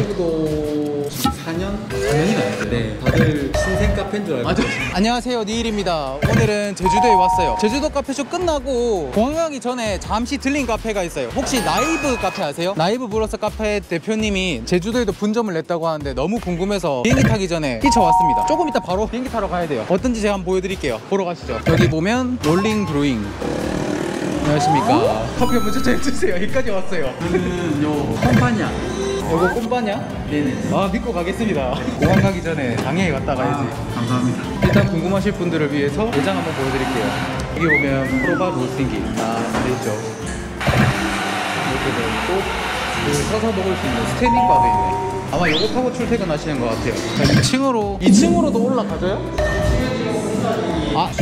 라이브도 4년? 4년이 나요. 네, 다들 신생 카페인 줄 알고. 맞아. 안녕하세요, 니일입니다. 오늘은 제주도에 왔어요. 제주도 카페쇼 끝나고 공항 가기 전에 잠시 들린 카페가 있어요. 혹시 라이브 카페 아세요? 라이브 브로스 카페 대표님이 제주도에도 분점을 냈다고 하는데 너무 궁금해서 비행기 타기 전에 뛰쳐왔습니다. 조금 이따 바로 비행기 타러 가야 돼요. 어떤지 제가 한번 보여드릴게요. 보러 가시죠. 여기 보면 롤링 브루잉. 안녕하십니까. 커피 한번 추천해주세요. 여기까지 왔어요. 저는 요 컴파냐. 이거 꼼바냐? 네네. 아, 믿고 가겠습니다. 공항 가기 전에 당연히 갔다 가야지. 감사합니다. 일단 궁금하실 분들을 위해서 매장 한번 보여드릴게요. 여기 보면 프로바 로스팅기 돼있죠. 이렇게 돼있고, 여기 서서 먹을 수 있는 스탠딩 바도 있네. 아마 이거 타고 출퇴근하시는 것 같아요. 자, 2층으로도 올라가져요? 아,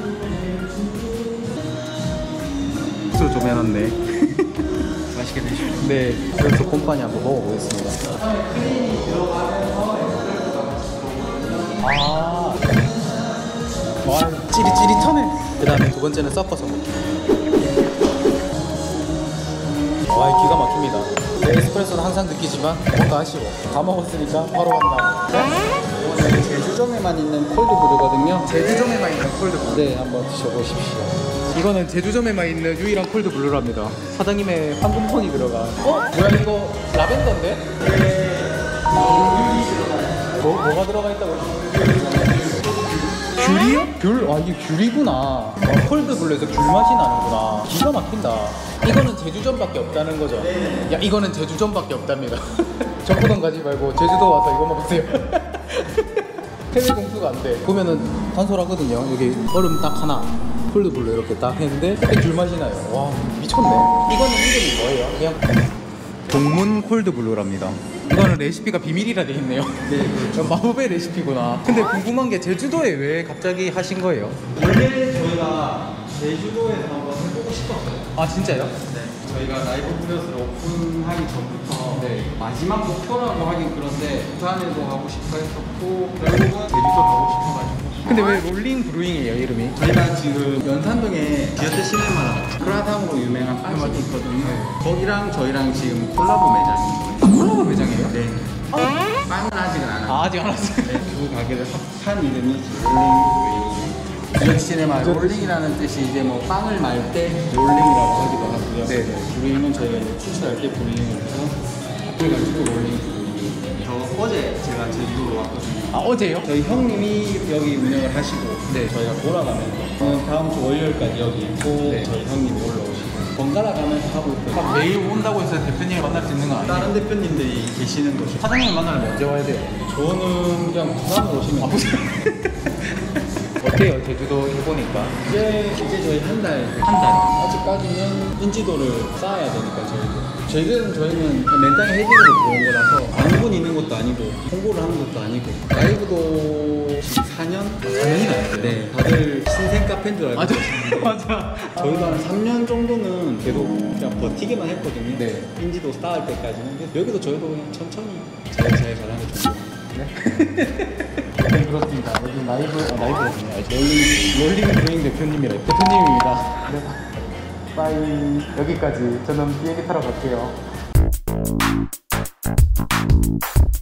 술 좀 해놨네. 맛있게 드시고. 네, 그래서 곰팡이 한번 먹어보겠습니다. 아, 와, 찌릿찌릿하네. 그 다음에 두 번째는 섞어서 먹기. 와, 기가 막힙니다. 네, 에스프레소는 항상 느끼지만 뭔가 아쉬워. 다 먹었으니까 바로 간다. 이거는 제주점에만 있는 콜드브루거든요. 제주점에만 있는 콜드브루. 네, 한번 드셔보십시오. 이거는 제주점에만 있는 유일한 콜드블루랍니다. 사장님의 황금손이 들어가. 뭐야, 이거 라벤더인데? 뭐가 들어가 있다고? 귤이요? 귤? 아, 이게 귤이구나. 콜드블루에서 귤 맛이 나는구나. 기가 막힌다. 이거는 제주점밖에 없다는 거죠? 야, 이거는 제주점밖에 없답니다. 정보동 가지 말고 제주도 와서 이거 먹으세요. 해외 공수가 안 돼. 보면은 단솔하거든요. 여기 얼음 딱 하나. 콜드블루 이렇게 딱 했는데 그때 귤 맛이 나요. 와, 미쳤네. 이거는 이름이 뭐예요? 그냥 동문 콜드블루랍니다. 이거는 레시피가 비밀이라 돼 있네요. 네, 그렇죠. 마법의 레시피구나. 근데 궁금한 게 제주도에 왜 갑자기 하신 거예요? 원래 저희가 제주도에서 한번 해보고 싶었어요. 아, 진짜요? 네, 저희가 라이브 브레스를 오픈하기 전부터 네. 마지막 목표라고 하긴 그런데 부산에도 가고 싶어 했었고 결국은 제주도 가고 싶어가지고. 근데 왜 롤링 브루잉이에요, 이름이? 저희가 지금 연산동에 디어트 시네마라고 크라상으로 유명한 빵집이 있거든요. 거기랑 저희랑 지금 콜라보 매장이에요. 아, 콜라보 매장이에요? 네. 빵은 아직은 안 하고. 아, 아직 안 왔어요. 네, 두 가게를 합한 이름이 롤링 디어트 시네마. 롤링이라는 뜻이 이제 뭐 빵을 말 때 롤링이라고 하기도 하고요. 네. 브루잉은 저희가 이제 출시할 때 브루잉을 해서 그래가지고 롤링 브루잉. 저 어제 제가 제주도로 왔거든요. 아, 어제요? 저희 형님이 여기 운영을 하시고 네. 저희가 돌아가면서 다음 주 월요일까지 여기 있고 네. 저희 형님이 올라오시고 번갈아 가면서 하고 있고 아, 매일 온다고 해서 대표님을 만날 수 있는 건 아니에요? 다른 대표님들이 계시는 곳이 사장님을 만나려면 언제 와야 돼요? 저는 그냥 부산으로 오시면 어때요, 제주도 해보니까? 이제 저희 한 달 아직까지는 인지도를 쌓아야 되니까 저희는 맨땅에 헤딩으로 들어온 거라서 아는 있는 것도 아니고 홍보를 하는 것도 아니고 라이브도 4년? 4년이 나요. 네, 다들 신생 카페인 줄 알고 맞아. 계시는데 맞아. 저희도 한 3년 정도는 계속 그냥 버티기만 했거든요. 네. 인지도 쌓을 때까지는. 그래서 여기도 저희도 그냥 천천히 잘 가는 게 좋죠. 네, 그렇습니다. 여기 라이브거든요. 롤링 브루잉 대표님이라 대표님입니다. 네. 빠이. 여기까지. 저는 비행기 타러 갈게요.